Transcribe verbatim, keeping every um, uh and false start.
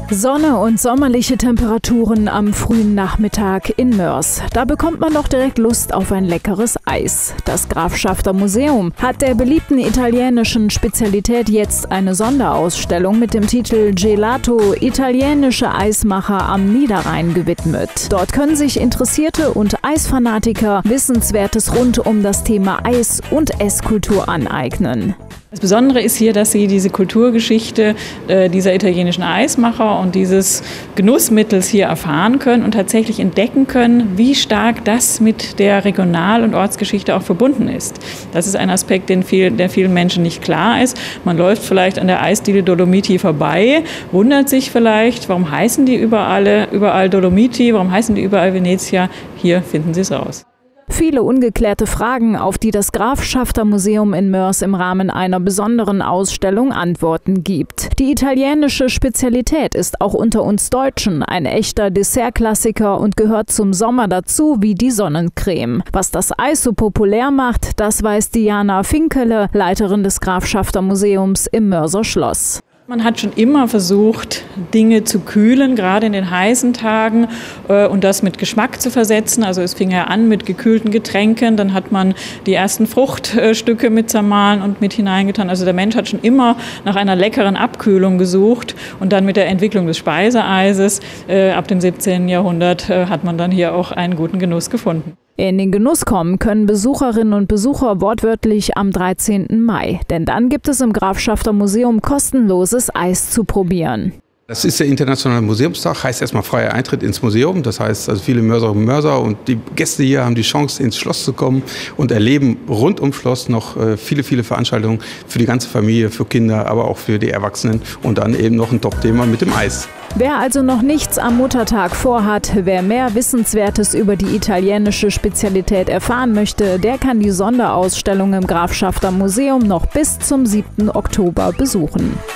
Sonne und sommerliche Temperaturen am frühen Nachmittag in Moers. Da bekommt man doch direkt Lust auf ein leckeres Eis. Das Grafschafter Museum hat der beliebten italienischen Spezialität jetzt eine Sonderausstellung mit dem Titel Gelato – Italienische Eismacher am Niederrhein gewidmet. Dort können sich Interessierte und Eisfanatiker Wissenswertes rund um das Thema Eis und Esskultur aneignen. Das Besondere ist hier, dass Sie diese Kulturgeschichte äh, dieser italienischen Eismacher und dieses Genussmittels hier erfahren können und tatsächlich entdecken können, wie stark das mit der Regional- und Ortsgeschichte auch verbunden ist. Das ist ein Aspekt, den viel, der vielen Menschen nicht klar ist. Man läuft vielleicht an der Eisdiele Dolomiti vorbei, wundert sich vielleicht, warum heißen die überall, überall Dolomiti, warum heißen die überall Venezia? Hier finden Sie es raus. Viele ungeklärte Fragen, auf die das Grafschafter Museum in Moers im Rahmen einer besonderen Ausstellung Antworten gibt. Die italienische Spezialität ist auch unter uns Deutschen ein echter Dessertklassiker und gehört zum Sommer dazu wie die Sonnencreme. Was das Eis so populär macht, das weiß Diana Finkele, Leiterin des Grafschafter Museums im Moerser Schloss. Man hat schon immer versucht, Dinge zu kühlen, gerade in den heißen Tagen, äh, und das mit Geschmack zu versetzen. Also es fing ja an mit gekühlten Getränken, dann hat man die ersten Fruchtstücke mit zermahlen und mit hineingetan. Also der Mensch hat schon immer nach einer leckeren Abkühlung gesucht und dann mit der Entwicklung des Speiseeises äh, ab dem siebzehnten Jahrhundert äh, hat man dann hier auch einen guten Genuss gefunden. In den Genuss kommen können Besucherinnen und Besucher wortwörtlich am dreizehnten Mai. Denn dann gibt es im Grafschafter Museum kostenloses Eis zu probieren. Das ist der internationale Museumstag, heißt erstmal freier Eintritt ins Museum. Das heißt, also viele Mörserinnen und Mörser und die Gäste hier haben die Chance, ins Schloss zu kommen und erleben rund ums Schloss noch viele, viele Veranstaltungen für die ganze Familie, für Kinder, aber auch für die Erwachsenen und dann eben noch ein Top-Thema mit dem Eis. Wer also noch nichts am Muttertag vorhat, wer mehr Wissenswertes über die italienische Spezialität erfahren möchte, der kann die Sonderausstellung im Grafschafter Museum noch bis zum siebten Oktober besuchen.